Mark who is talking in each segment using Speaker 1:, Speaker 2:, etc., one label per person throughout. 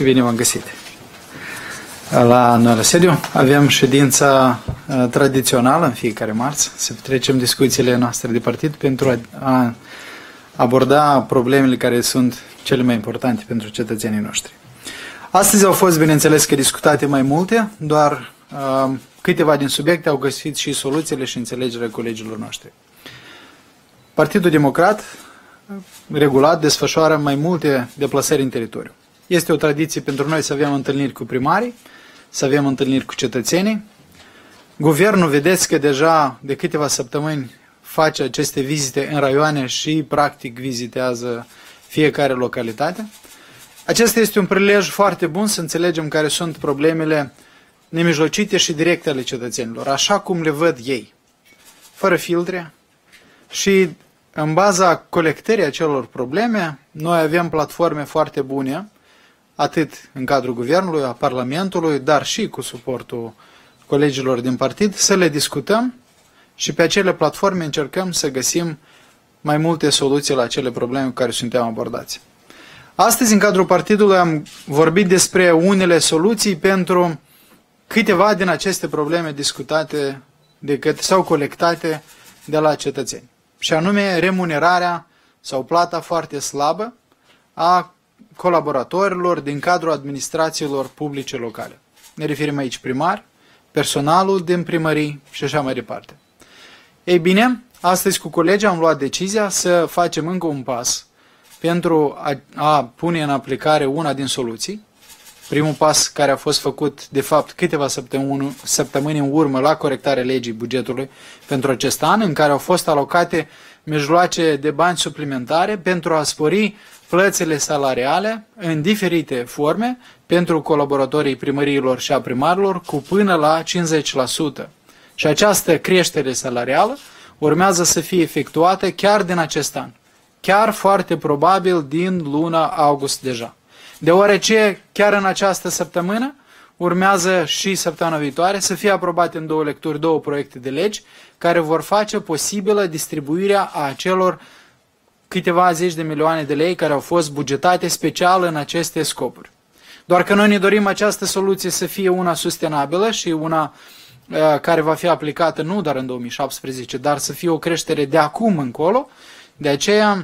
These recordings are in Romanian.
Speaker 1: și bine v-am găsit. La noi la sediu avem ședința tradițională în fiecare marți, să trecem discuțiile noastre de partid pentru a aborda problemele care sunt cele mai importante pentru cetățenii noștri. Astăzi au fost, bineînțeles, că discutate mai multe, doar câteva din subiecte au găsit și soluțiile și înțelegerea colegilor noștri. Partidul Democrat regulat desfășoară mai multe deplasări în teritoriu. Este o tradiție pentru noi să avem întâlniri cu primarii, să avem întâlniri cu cetățenii. Guvernul, vedeți că deja de câteva săptămâni face aceste vizite în raioane și practic vizitează fiecare localitate. Acesta este un prilej foarte bun să înțelegem care sunt problemele nemijlocite și directe ale cetățenilor, așa cum le văd ei, fără filtre. Și în baza colectării acelor probleme, noi avem platforme foarte bune, atât în cadrul guvernului, a Parlamentului, dar și cu suportul colegilor din partid, să le discutăm și pe acele platforme încercăm să găsim mai multe soluții la acele probleme cu care suntem abordați. Astăzi, în cadrul partidului, am vorbit despre unele soluții pentru câteva din aceste probleme discutate sau colectate de la cetățeni. Și anume remunerarea sau plata foarte slabă a colaboratorilor din cadrul administrațiilor publice locale. Ne referim aici primari, personalul din primării și așa mai departe. Ei bine, astăzi cu colegii am luat decizia să facem încă un pas pentru a pune în aplicare una din soluții. Primul pas care a fost făcut, de fapt, câteva săptămâni în urmă la corectarea legii bugetului pentru acest an, în care au fost alocate mijloace de bani suplimentare pentru a spori plățile salariale în diferite forme pentru colaboratorii primăriilor și a primarilor cu până la 50%. Și această creștere salarială urmează să fie efectuată chiar din acest an, chiar foarte probabil din luna august deja. Deoarece chiar în această săptămână urmează și săptămâna viitoare să fie aprobate în două lecturi două proiecte de legi care vor face posibilă distribuirea a acelor câteva zeci de milioane de lei care au fost bugetate special în aceste scopuri. Doar că noi ne dorim această soluție să fie una sustenabilă și una care va fi aplicată nu doar în 2017, dar să fie o creștere de acum încolo. De aceea,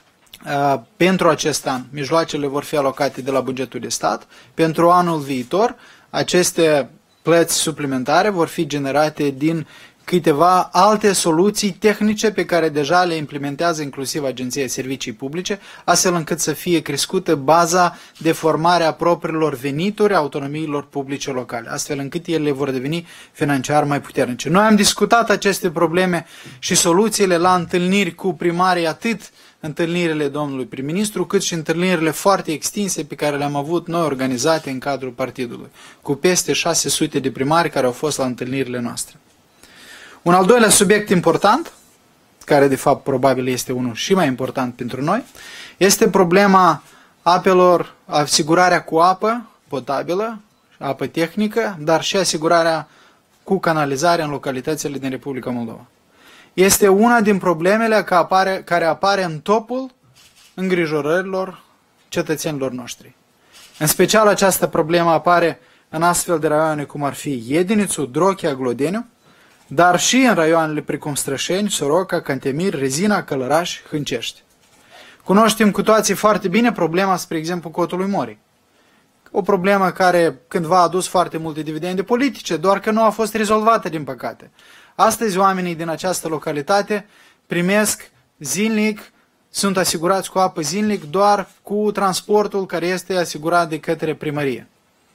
Speaker 1: pentru acest an, mijloacele vor fi alocate de la bugetul de stat. Pentru anul viitor, aceste plăți suplimentare vor fi generate din câteva alte soluții tehnice pe care deja le implementează inclusiv Agenția Servicii Publice, astfel încât să fie crescută baza de formare a propriilor venituri a autonomiilor publice locale, astfel încât ele vor deveni financiar mai puternice. Noi am discutat aceste probleme și soluțiile la întâlniri cu primarii, atât întâlnirile domnului prim-ministru, cât și întâlnirile foarte extinse pe care le-am avut noi organizate în cadrul partidului, cu peste 600 de primari care au fost la întâlnirile noastre. Un al doilea subiect important, care de fapt probabil este unul și mai important pentru noi, este problema apelor, asigurarea cu apă potabilă, apă tehnică, dar și asigurarea cu canalizare în localitățile din Republica Moldova. Este una din problemele care apare în topul îngrijorărilor cetățenilor noștri. În special această problemă apare în astfel de raioane cum ar fi Iedinițu, Drochea, Glodeniu, dar și în raioanele precum Strășeni, Soroca, Cantemir, Rezina, Călăraș, Hâncești. Cunoaștem cu toții foarte bine problema, spre exemplu, Cotului Morii. O problemă care cândva a adus foarte multe dividende politice, doar că nu a fost rezolvată, din păcate. Astăzi oamenii din această localitate primesc zilnic, sunt asigurați cu apă zilnic doar cu transportul care este asigurat de către primărie.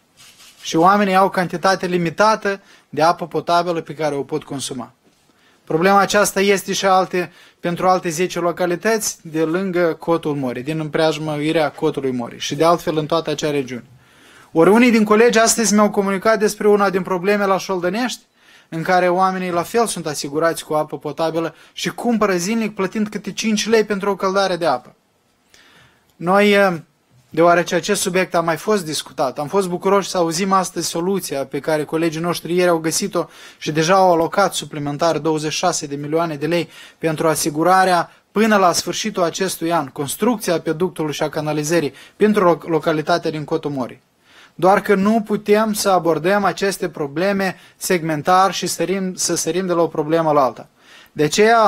Speaker 1: Și oamenii au cantitate limitată de apă potabilă pe care o pot consuma. Problema aceasta este și pentru alte 10 localități de lângă Cotul Morii, din împreajmăirea Cotului Morii și de altfel în toată acea regiune. Ori unii din colegi astăzi mi-au comunicat despre una din probleme la Șoldănești, în care oamenii la fel sunt asigurați cu apă potabilă și cumpără zilnic plătind câte 5 lei pentru o căldare de apă. Noi, deoarece acest subiect a mai fost discutat, am fost bucuroși să auzim astăzi soluția pe care colegii noștri ieri au găsit-o și deja au alocat suplimentar 26 de milioane de lei pentru asigurarea până la sfârșitul acestui an, construcția peductului și a canalizării pentru localitatea din Cotul Morii. doar că nu putem să abordăm aceste probleme segmentar și să sărim de la o problemă la alta. De aceea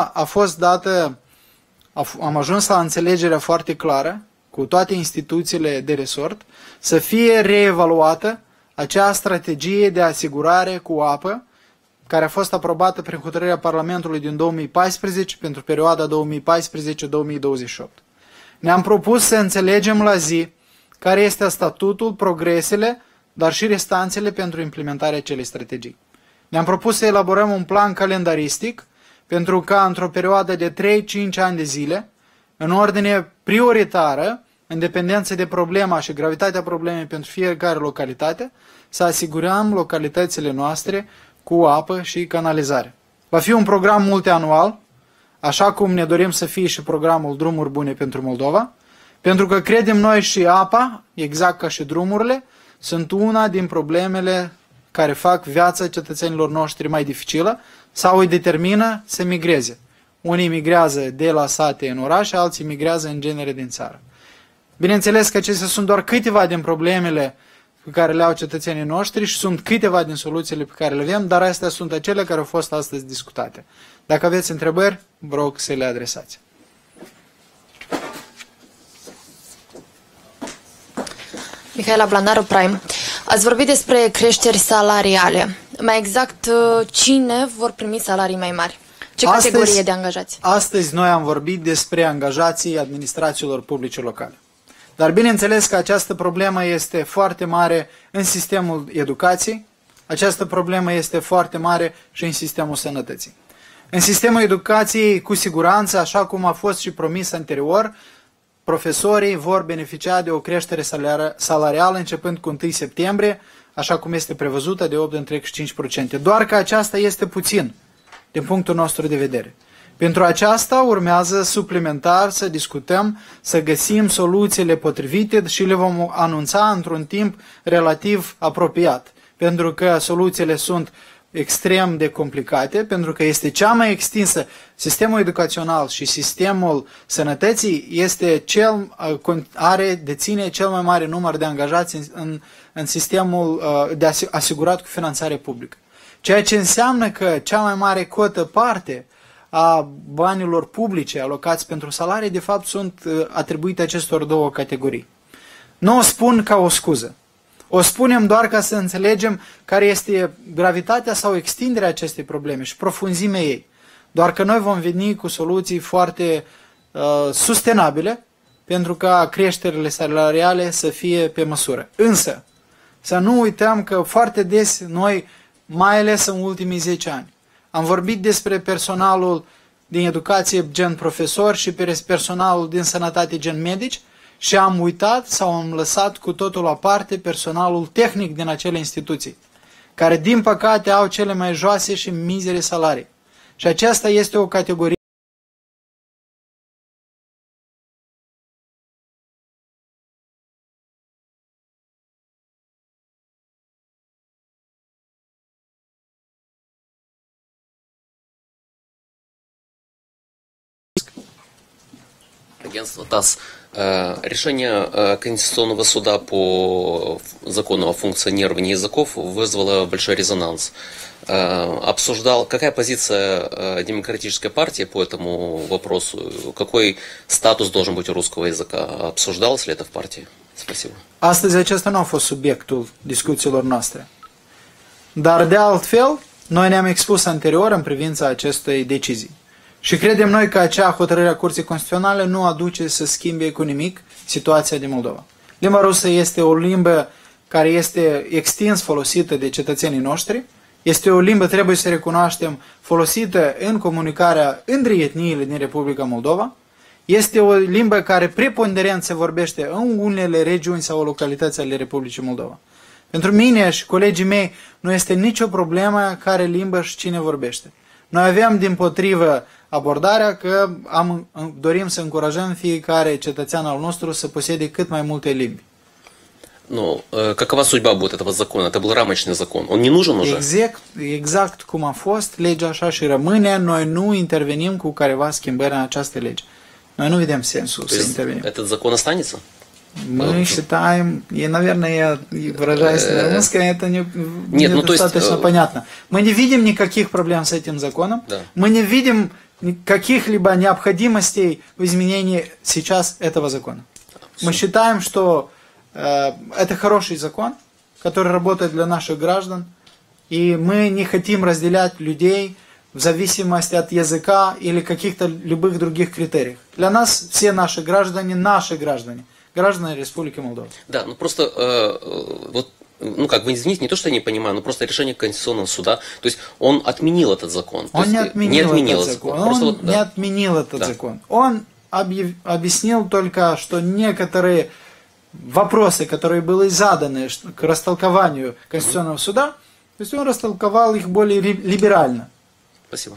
Speaker 1: am ajuns la înțelegerea foarte clară cu toate instituțiile de resort să fie reevaluată acea strategie de asigurare cu apă care a fost aprobată prin hotărârea Parlamentului din 2014 pentru perioada 2014-2028. Ne-am propus să înțelegem la zi care este statutul, progresele, dar și restanțele pentru implementarea acelei strategii. Ne-am propus să elaborăm un plan calendaristic pentru ca într-o perioadă de 3-5 ani de zile, în ordine prioritară, în dependență de problema și gravitatea problemei pentru fiecare localitate, să asigurăm localitățile noastre cu apă și canalizare. Va fi un program multianual, așa cum ne dorim să fie și programul Drumuri Bune pentru Moldova, pentru că credem noi și apa, exact ca și drumurile, sunt una din problemele care fac viața cetățenilor noștri mai dificilă sau îi determină să migreze. Unii migrează de la sate în oraș, alții migrează în genere din țară. Bineînțeles că acestea sunt doar câteva din problemele pe care le au cetățenii noștri și sunt câteva din soluțiile pe care le avem, dar astea sunt acele care au fost astăzi discutate. Dacă aveți întrebări, vă rog să le adresați.
Speaker 2: Mihaela Blandaru, Prime. Ați vorbit despre creșteri salariale. Mai exact, cine vor primi salarii mai mari? Ce categorie de angajați?
Speaker 1: Astăzi noi am vorbit despre angajații administrațiilor publice locale. Dar bineînțeles că această problemă este foarte mare în sistemul educației, această problemă este foarte mare și în sistemul sănătății. În sistemul educației, cu siguranță, așa cum a fost și promis anterior, profesorii vor beneficia de o creștere salarială începând cu 1 septembrie, așa cum este prevăzută de 8,5%. Doar că aceasta este puțin, din punctul nostru de vedere. Pentru aceasta urmează suplimentar să discutăm, să găsim soluțiile potrivite și le vom anunța într-un timp relativ apropiat. Pentru că soluțiile sunt extrem de complicate, pentru că este cea mai extinsă. Sistemul educațional și sistemul sănătății deține cel mai mare număr de angajați în sistemul asigurat cu finanțare publică. Ceea ce înseamnă că cea mai mare cotă parte a banilor publice alocați pentru salarii, de fapt, sunt atribuite acestor două categorii. Nu o spun ca o scuză. O spunem doar ca să înțelegem care este gravitatea sau extinderea acestei probleme și profunzimea ei. Doar că noi vom veni cu soluții foarte sustenabile pentru ca creșterile salariale să fie pe măsură. Însă, să nu uităm că foarte des noi, mai ales în ultimii 10 ani, am vorbit despre personalul din educație gen profesor și personalul din sănătate gen medici și am uitat sau am lăsat cu totul aparte personalul tehnic din acele instituții, care din păcate au cele mai joase și mizere salarii. Și aceasta este o categorie
Speaker 3: Агентство ТАСС. Решение Конституционного суда по закону о функционировании языков вызвало большой резонанс. Какая позиция демократической партии по этому вопросу? Какой статус должен быть у русского языка? Обсуждалось ли это в партии? Спасибо.
Speaker 1: Astăzi acesta nu a fost subiectul discuțiilor noastre. Dar de altfel, noi ne-am expus anterior în privința acestei decizii. Și credem noi că acea hotărâre a Curții Constituționale nu aduce să schimbe cu nimic situația din Moldova. Limba rusă este o limbă care este extins folosită de cetățenii noștri, este o limbă, trebuie să recunoaștem, folosită în comunicarea între etniile din Republica Moldova, este o limbă care preponderent se vorbește în unele regiuni sau localități ale Republicii Moldova. Pentru mine și colegii mei nu este nicio problemă care limbă și cine vorbește. Noi avem, dimpotrivă, abordarea că dorim să încurajăm fiecare cetățean al nostru să posede cât mai multe limbi.
Speaker 3: Ну, какова судьба будет этого закона? Это был рамочный закон. Он не нужен уже?
Speaker 1: Exact cum a fost, legea așa și rămâne. Noi nu intervenim cu careva schimbări în această lege. Noi nu vedem sensul să intervenim.
Speaker 3: Этот закон останется?
Speaker 1: Мы считаем, и, наверное, я выражаюсь на русском, это недостаточно понятно. Мы не видим никаких проблем с этим законом, мы не видим каких-либо необходимостей в изменении сейчас этого закона. Мы считаем, что это хороший закон, который работает для наших граждан, и мы не хотим разделять людей в зависимости от языка или каких-то любых других критериев. Для нас все наши граждане, граждане Республики Молдова.
Speaker 3: Да, ну просто, вы извините, не то, что я не понимаю, но просто решение Конституционного суда, то есть он отменил этот закон.
Speaker 1: Он не отменил этот закон. Он не отменил этот закон. Он объяснил только, что некоторые вопросы, которые были заданы к растолкованию Конституционного суда, то есть он растолковал их более либерально.
Speaker 3: Спасибо.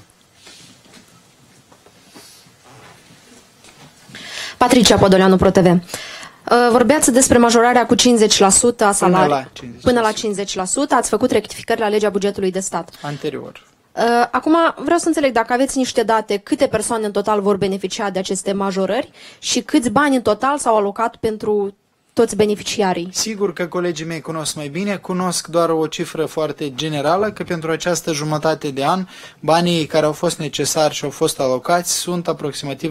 Speaker 4: Patricia Podoleanu, ProTV. Vorbeați despre majorarea cu 50% a salariului. Până la 50%. Ați făcut rectificări la legea bugetului de stat.
Speaker 1: Anterior.
Speaker 4: Acum vreau să înțeleg dacă aveți niște date, câte persoane în total vor beneficia de aceste majorări și câți bani în total s-au alocat pentru toți beneficiarii.
Speaker 1: Sigur că colegii mei cunosc mai bine, cunosc doar o cifră foarte generală, că pentru această jumătate de an, banii care au fost necesari și au fost alocați sunt aproximativ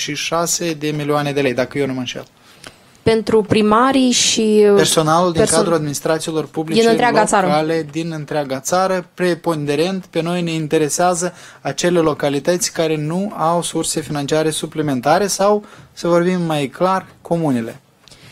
Speaker 1: 26 de milioane de lei, dacă eu nu mă înșel.
Speaker 4: Pentru primarii și
Speaker 1: personalul din cadrul administrațiilor publice locale din întreaga țară, preponderent, pe noi ne interesează acele localități care nu au surse financiare suplimentare sau, să vorbim mai clar, comunele.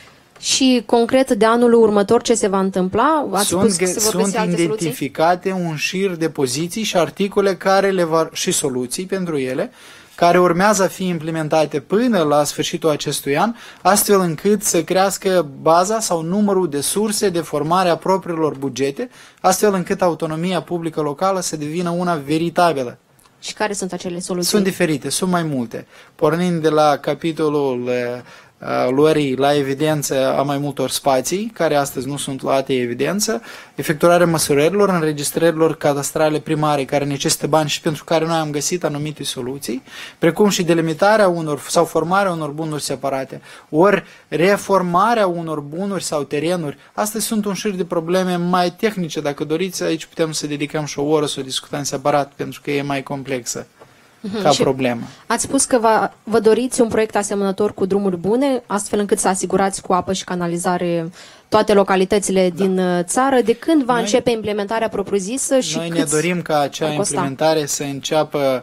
Speaker 4: Și concret de anul următor ce se va întâmpla? Ați spus că se vor găsi alte
Speaker 1: identificate un șir de poziții și articole care și soluții pentru ele, care urmează a fi implementate până la sfârșitul acestui an, astfel încât să crească baza sau numărul de surse de formare a propriilor bugete, astfel încât autonomia publică locală să devină una veritabilă.
Speaker 4: Și care sunt acele soluții?
Speaker 1: Sunt diferite, sunt mai multe. Pornind de la capitolul luării la evidență a mai multor spații, care astăzi nu sunt luate în evidență, efectuarea măsurărilor, înregistrărilor cadastrale primare care necesită bani și pentru care noi am găsit anumite soluții, precum și delimitarea sau formarea unor bunuri separate, ori reformarea unor bunuri sau terenuri. Astăzi sunt un șir de probleme mai tehnice, dacă doriți, aici putem să dedicăm și o oră să o discutăm separat, pentru că e mai complexă ca problemă.
Speaker 4: Ați spus că vă doriți un proiect asemănător cu drumuri bune, astfel încât să asigurați cu apă și canalizare toate localitățile din țară. De când va începe implementarea propriu-zisă și
Speaker 1: Noi ne dorim ca acea implementare să înceapă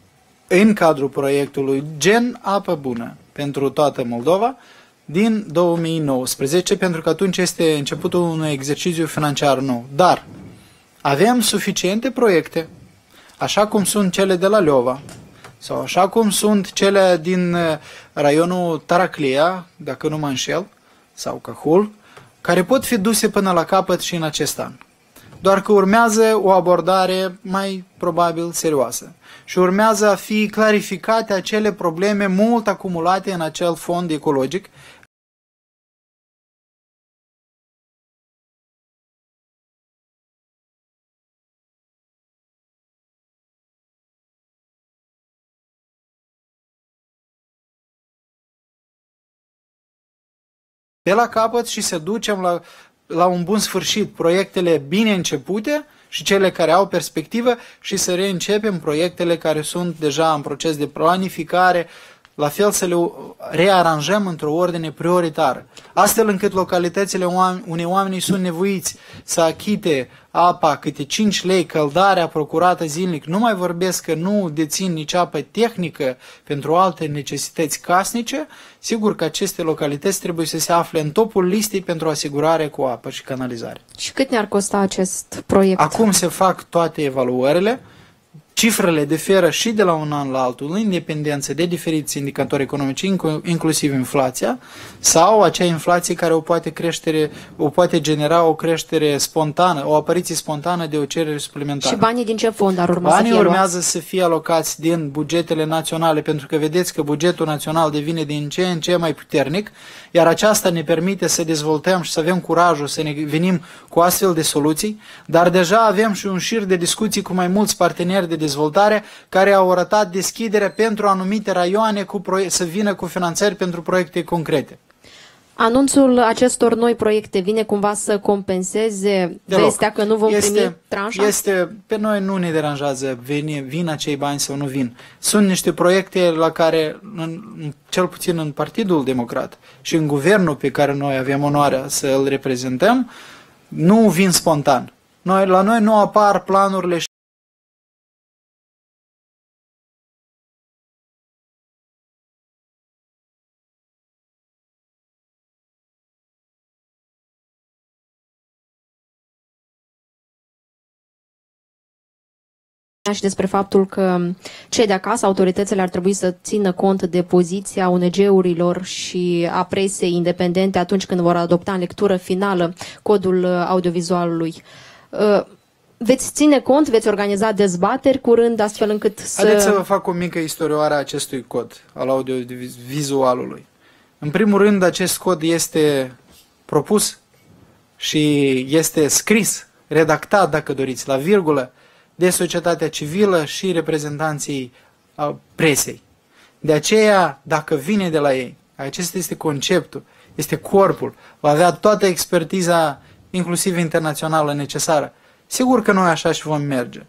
Speaker 1: în cadrul proiectului Gen Apă Bună pentru toată Moldova din 2019, pentru că atunci este începutul unui exercițiu financiar nou. Dar avem suficiente proiecte, așa cum sunt cele de la Leova, sau așa cum sunt cele din raionul Taraclia, dacă nu mă înșel, sau Cahul, care pot fi duse până la capăt și în acest an. Doar că urmează o abordare mai probabil serioasă și urmează a fi clarificate acele probleme mult acumulate în acel fond ecologic, de la capăt și să ducem la un bun sfârșit proiectele bine începute și cele care au perspectivă și să reîncepem proiectele care sunt deja în proces de planificare, la fel să le rearanjăm într-o ordine prioritară, astfel încât localitățile unde oamenii sunt nevoiți să achite apa câte 5 lei, căldarea procurată zilnic, nu mai vorbesc că nu dețin nici apă tehnică pentru alte necesități casnice, sigur că aceste localități trebuie să se afle în topul listei pentru asigurare cu apă și canalizare.
Speaker 4: Și cât ne-ar costa acest proiect?
Speaker 1: Acum se fac toate evaluările. Cifrele diferă și de la un an la altul, în independență de diferiți indicatori economici, inclusiv inflația, sau acea inflație care o poate genera o creștere spontană, o apariție spontană de o cerere suplimentară.
Speaker 4: Și banii din ce fond ar urma
Speaker 1: Banii
Speaker 4: să fie
Speaker 1: urmează să fie alocați din bugetele naționale, pentru că vedeți că bugetul național devine din ce în ce mai puternic, iar aceasta ne permite să dezvoltăm și să avem curajul să ne venim cu astfel de soluții, dar deja avem și un șir de discuții cu mai mulți parteneri de dezvoltare care au arătat deschiderea pentru anumite raioane să vină cu finanțări pentru proiecte concrete.
Speaker 4: Anunțul acestor noi proiecte vine cumva să compenseze vestea că nu vom primi tranșa?
Speaker 1: Pe noi nu ne deranjează vin acei bani sau nu vin. Sunt niște proiecte la care, cel puțin în Partidul Democrat și în guvernul pe care noi avem onoarea să îl reprezentăm, nu vin spontan. La noi nu apar planurile
Speaker 4: și despre faptul că cei de acasă, autoritățile, ar trebui să țină cont de poziția ONG-urilor și a presei independente atunci când vor adopta în lectură finală codul audiovizualului. Veți ține cont, veți organiza dezbateri curând, astfel încât să...
Speaker 1: Haideți să vă fac o mică istorioară a acestui cod al audiovizualului. În primul rând, acest cod este propus și este scris, redactat, dacă doriți, la virgulă, de societatea civilă și reprezentanții presei. De aceea, dacă vine de la ei, acesta este conceptul, este corpul, va avea toată expertiza, inclusiv internațională, necesară. Sigur că noi așa și vom merge.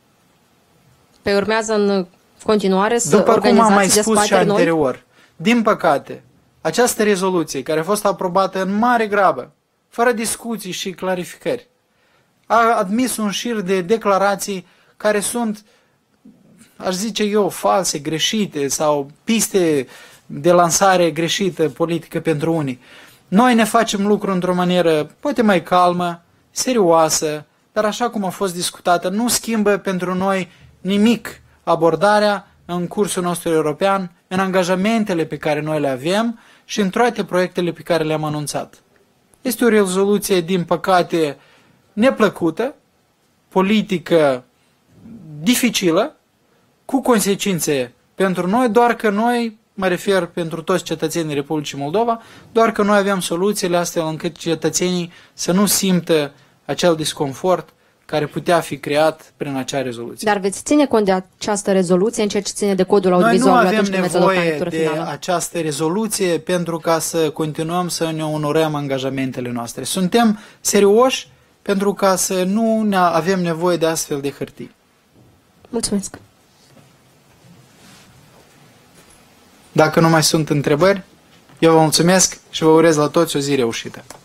Speaker 4: Pe urmează în continuare să
Speaker 1: după
Speaker 4: organizați
Speaker 1: cum am mai spus și anterior,
Speaker 4: noi?
Speaker 1: Din păcate, această rezoluție, care a fost aprobată în mare grabă, fără discuții și clarificări, a admis un șir de declarații care sunt, aș zice eu, false, greșite sau piste de lansare greșită politică pentru unii. Noi ne facem lucru într-o manieră poate mai calmă, serioasă, dar așa cum a fost discutată, nu schimbă pentru noi nimic abordarea în cursul nostru european, în angajamentele pe care noi le avem și în toate proiectele pe care le-am anunțat. Este o rezoluție, din păcate, neplăcută, politică dificilă, cu consecințe pentru noi, doar că noi, mă refer pentru toți cetățenii Republicii Moldova, doar că noi avem soluțiile astfel încât cetățenii să nu simtă acel disconfort care putea fi creat prin acea rezoluție.
Speaker 4: Dar veți ține cont de această rezoluție în ceea ce ține de codul audiovizual atunci când veți adopta în lectură finală?
Speaker 1: Noi nu avem nevoie de această rezoluție pentru ca să continuăm să ne onorăm angajamentele noastre. Suntem serioși pentru ca să nu avem nevoie de astfel de hârtii.
Speaker 4: Mulțumesc!
Speaker 1: Dacă nu mai sunt întrebări, eu vă mulțumesc și vă urez la toți o zi reușită.